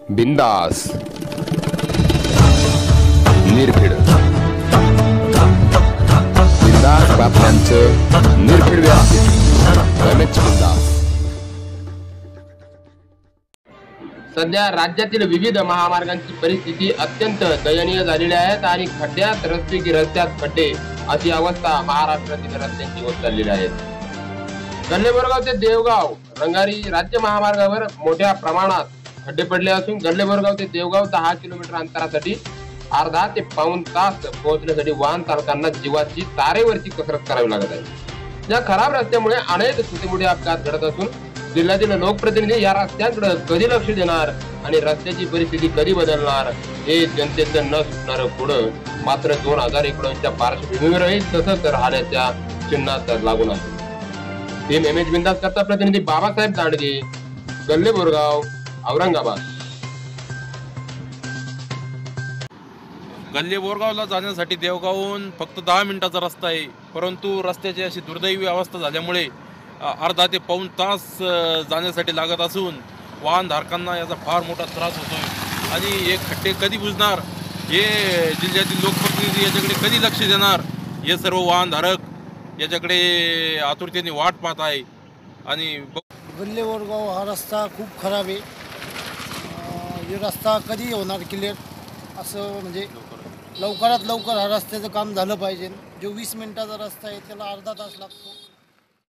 बिंदास निर्भीड बिंदास बातम्यांचं निर्भीड व्यासपीठ रमेश बिंदास। सध्या राज्यातील विविध महामार्गांची परिस्थिती अत्यंत दयनीय झालेली आहे आणि खड्ड्यात रस्ते की रस्त्यात खड्डे अशी अवस्था महाराष्ट्रातील रस्त्यांची होत चाललेली आहे। गल्लेबोरगाव ते देवगाव रंगारी राज्य महामार्गावर मोठ्या प्रमाणात खड्डे पडले असून गल्लेबोरगाव ते देवगाव 10 किलोमीटर अंतरासाठी अर्धा ते पाऊण तास पोहोचण्यासाठी वाहन चालकांना जीवाची तारेवरची कसरत करावी लागत आहे। या खराब रस्त्यामुळे अनेक छोटे-मोठे अपघात घडत असून जिल्ह्यातील लोकप्रतिनिधी या रस्त्यांकडे कधी लक्ष देणार आणि रस्त्याची परिस्थिती कधी बदलणार हे जनतेचं न सुटणार पुढं मात्र 2019च्या पार्श्वभूमीवरही तसंच राहण्याच्या चिन्हात लागून आहे। टीम एमएच बिंदास करता प्रतिनिधी बाबासाहेब दांडगे, गल्लेबोरगाव, औरंगाबाद। गल्लेबोरगावला जाण्यासाठी देवगावहून फक्त 10 मिनिटाचा रस्ता आहे, परंतु रस्त्याची अशी दुर्दैवी अवस्था झाल्यामुळे अर्धा ते पाऊण तास जाण्यासाठी लागत असून वाहनधारकांना याचा फार मोठा त्रास होतोय आणि हे खड्डे कधी बुजणार, हे जिल्ह्यातील लोकप्रतिनिधी याच्याकडे कधी लक्ष देणार, हे सर्व वाहनधारक याच्याकडे आतुरतेने वाट पाहत आहे। आणि गल्लेबोरगाव हा रस्ता खूप खराब आहे। हे रस्ता कधी होणार क्लिअर असं म्हणजे लवकरात लवकर हा रस्त्याचं काम झालं पाहिजे। जो 20 मिनिटाचा रस्ता आहे त्याला अर्धा तास लागतो।